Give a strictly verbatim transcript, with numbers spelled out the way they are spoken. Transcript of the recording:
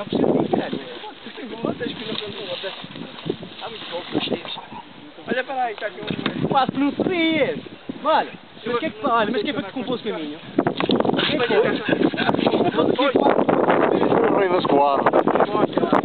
Não precisa de caralho. Vocês que não cantam outra. Há muito pouco, vocês. Olha para aí, está aqui um... Quase que não te vias. Olha, mas que é que, olha, mas quem foi que compôs o caminho? Quem foi? O rei da escoada.